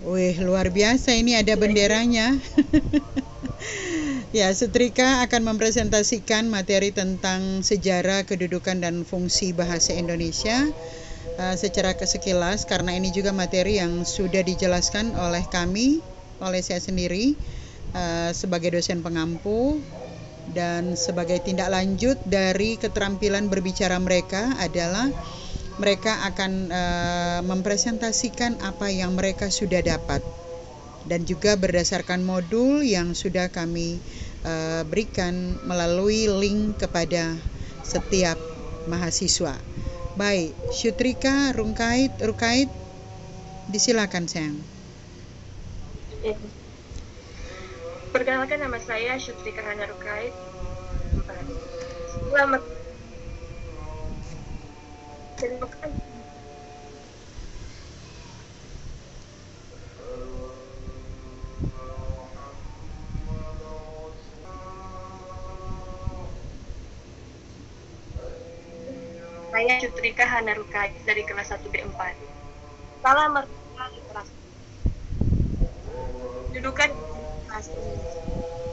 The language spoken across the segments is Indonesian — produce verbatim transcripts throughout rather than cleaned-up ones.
Wih, luar biasa, ini ada benderanya. Ya, Sutrika akan mempresentasikan materi tentang sejarah, kedudukan, dan fungsi bahasa Indonesia uh, secara kesekilas, karena ini juga materi yang sudah dijelaskan oleh kami, oleh saya sendiri uh, sebagai dosen pengampu, dan sebagai tindak lanjut dari keterampilan berbicara mereka adalah mereka akan uh, mempresentasikan apa yang mereka sudah dapat, dan juga berdasarkan modul yang sudah kami uh, berikan melalui link kepada setiap mahasiswa. Baik, Syutrika, Rungkait, Rukait, disilakan sayang. Perkenalkan, nama saya Syutrika Hana Rukait. Selamat. Saya Syutrika Hana Rukait dari kelas satu B empat. Salam Merdeka Literasi. Kedudukan bahasa Indonesia.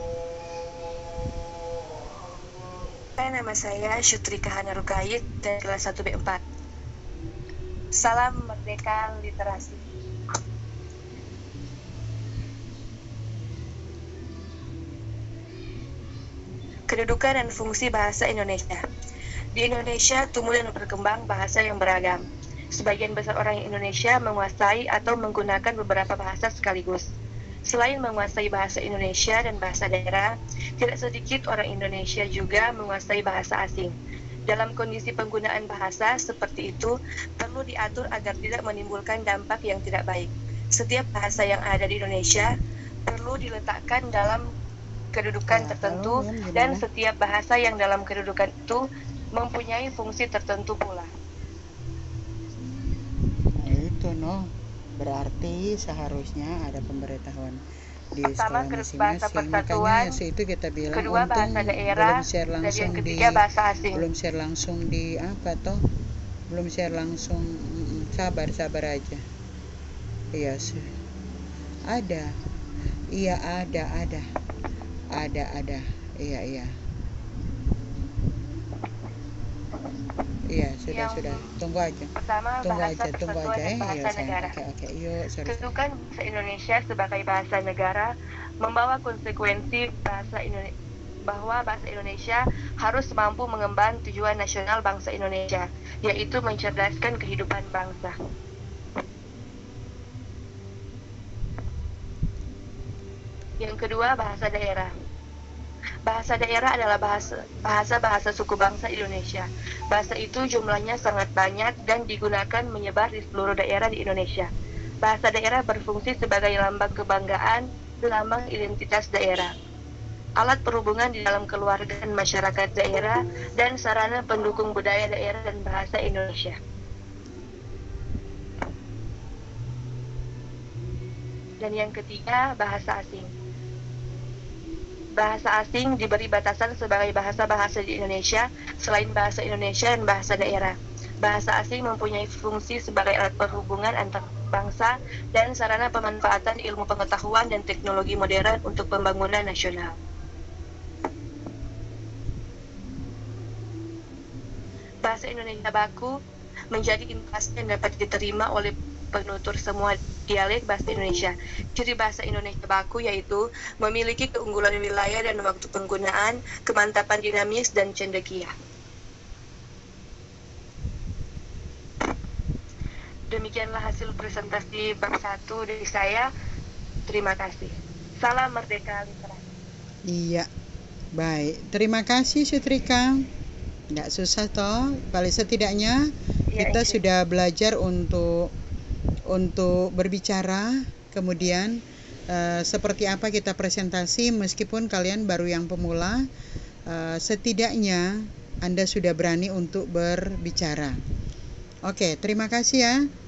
Nama saya Syutrika Hana Rukait dari kelas satu B empat. Salam Merdeka Literasi. Kedudukan dan fungsi bahasa Indonesia. Di Indonesia tumbuh dan berkembang bahasa yang beragam. Sebagian besar orang Indonesia menguasai atau menggunakan beberapa bahasa sekaligus. Selain menguasai bahasa Indonesia dan bahasa daerah, tidak sedikit orang Indonesia juga menguasai bahasa asing. Dalam kondisi penggunaan bahasa seperti itu, perlu diatur agar tidak menimbulkan dampak yang tidak baik. Setiap bahasa yang ada di Indonesia perlu diletakkan dalam kedudukan tertentu, dan setiap bahasa yang dalam kedudukan itu mempunyai fungsi tertentu pula. Nah, itu no, berarti seharusnya ada pemberitahuan di Pertama, sekolah bahasa masing-masing. persatuan. Makanya itu kita bilang, kedua, bahasa daerah. belum share langsung, dan yang di ketiga, bahasa asing. belum share langsung di apa toh belum share langsung. Sabar sabar aja. Iya sih, ada iya ada ada ada ada iya iya Iya, sudah, yang sudah. Tunggu aja. Pertama, tunggu bahasa aja, tunggu aja. persatuan dan bahasa Iya, negara. Oke, oke. Yuk, sorry. Kedudukan bahasa Indonesia sebagai bahasa negara membawa konsekuensi bahasa Indonesia bahwa bahasa Indonesia harus mampu mengemban tujuan nasional bangsa Indonesia, yaitu mencerdaskan kehidupan bangsa. Yang kedua, bahasa daerah. Bahasa daerah adalah bahasa bahasa-bahasa suku bangsa Indonesia. Bahasa itu jumlahnya sangat banyak dan digunakan menyebar di seluruh daerah di Indonesia. Bahasa daerah berfungsi sebagai lambang kebanggaan, lambang identitas daerah, alat perhubungan di dalam keluarga dan masyarakat daerah, dan sarana pendukung budaya daerah dan bahasa Indonesia. Dan yang ketiga, bahasa asing. Bahasa asing diberi batasan sebagai bahasa-bahasa di Indonesia selain bahasa Indonesia dan bahasa daerah. Bahasa asing mempunyai fungsi sebagai alat perhubungan antar bangsa dan sarana pemanfaatan ilmu pengetahuan dan teknologi modern untuk pembangunan nasional. Bahasa Indonesia baku menjadi inovasi yang dapat diterima oleh penutur semua dialek bahasa Indonesia. Ciri bahasa Indonesia baku yaitu memiliki keunggulan wilayah dan waktu penggunaan, kemantapan dinamis, dan cendekia. Demikianlah hasil presentasi bab satu dari saya. Terima kasih. Salam Merdeka Literasi. Iya, baik. Terima kasih Syutrika. Nggak susah toh. Paling setidaknya Ya, kita itu. sudah belajar untuk untuk berbicara, kemudian uh, seperti apa kita presentasi. Meskipun kalian baru yang pemula, uh, setidaknya Anda sudah berani untuk berbicara. Oke, terima kasih ya.